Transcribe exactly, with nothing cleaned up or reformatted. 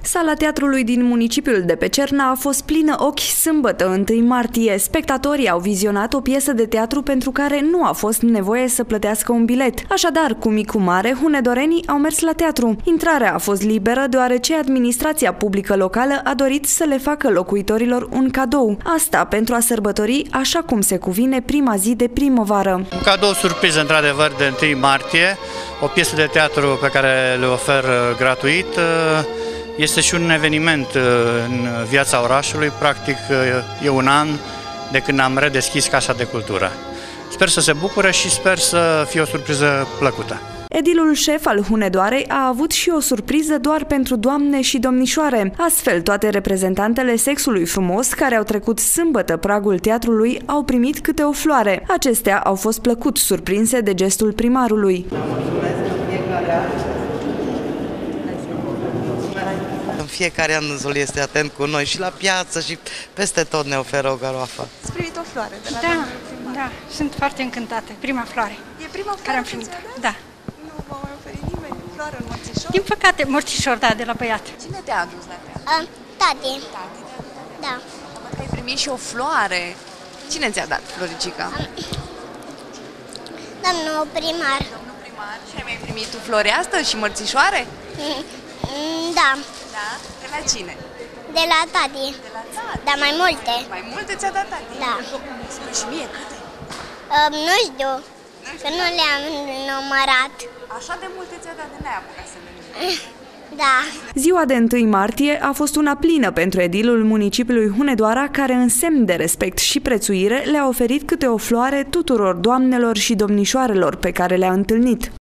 Sala teatrului din municipiul de pe Cerna a fost plină ochi sâmbătă, întâi martie. Spectatorii au vizionat o piesă de teatru pentru care nu a fost nevoie să plătească un bilet. Așadar, cu mic cu mare, hunedorenii au mers la teatru. Intrarea a fost liberă deoarece administrația publică locală a dorit să le facă locuitorilor un cadou. Asta pentru a sărbători așa cum se cuvine prima zi de primăvară. Un cadou surpriză, într-adevăr, de întâi martie, o piesă de teatru pe care le ofer gratuit. Este și un eveniment în viața orașului, practic e un an de când am redeschis Casa de Cultură. Sper să se bucure și sper să fie o surpriză plăcută. Edilul șef al Hunedoarei a avut și o surpriză doar pentru doamne și domnișoare. Astfel, toate reprezentantele sexului frumos care au trecut sâmbătă pragul teatrului au primit câte o floare. Acestea au fost plăcut surprinse de gestul primarului. În fiecare an dânsul este atent cu noi și la piață și peste tot ne oferă o garoafă. Ați primit o floare de la Da, da, sunt foarte încântată. Prima floare. E prima floare care am primit. Da. Nu v-a mai oferit nimeni floare în morțișor? Din păcate, morțișor, da, de la băiat. Cine te-a adus la teatru? Uh, tati. Tati, da. Văd că ai primit și o floare. Cine ți-a dat, Floricica? Domnul primar. Domnul primar. Și ai mai primit tu flori astăzi și mărțișoare? Mm, Da. Da? De la cine? De la tati. De la tati. Dar mai multe. Mai multe ți-a dat tati? Da. Spune și mie câte? Uh, nu știu, că nu le-am numărat. Așa de multe ți-a dat de n-ai apucat să le numeri. Da. Ziua de întâi martie a fost una plină pentru edilul municipiului Hunedoara, care în semn de respect și prețuire le-a oferit câte o floare tuturor doamnelor și domnișoarelor pe care le-a întâlnit.